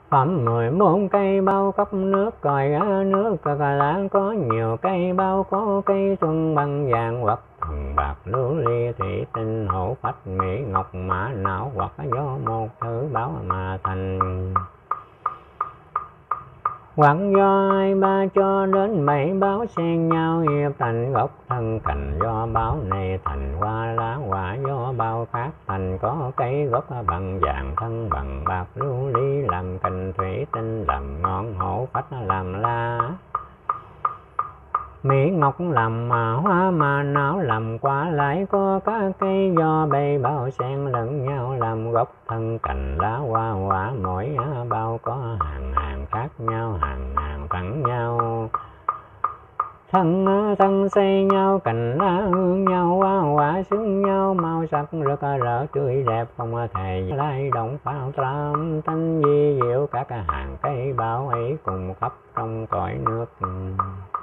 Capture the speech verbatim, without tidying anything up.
Phẩm mười bốn cây bao cấp nước còi nước cà lãng, có nhiều cây bao, có cây xuân băng vàng hoặc thần bạc lưu ly thủy tinh hổ phách mỹ ngọc mã não, hoặc do một thứ báo mà thành, hoặc do hai ba cho đến bảy báo xen nhau hiệp thành gốc thân cành, do báo này thành hoa lá quả, do bao khác thành có cây gốc bằng vàng thân bằng bạc lưu ly làm cành thủy tinh làm ngọn hổ phách làm la mỹ ngọc làm mà hoa mà não làm quả lại, có các cây do bầy bao xen lẫn nhau làm gốc thân cành lá hoa quả, mỗi bao có hàng hàng khác nhau, hàng hàng phẳng nhau thân thân xây nhau, cành lá hương nhau, hoa quả xứng nhau, màu sắc rực rỡ tươi đẹp không thể lai động phao tram thanh vi diệu, các hàng cây bao ấy cùng khắp trong cõi nước.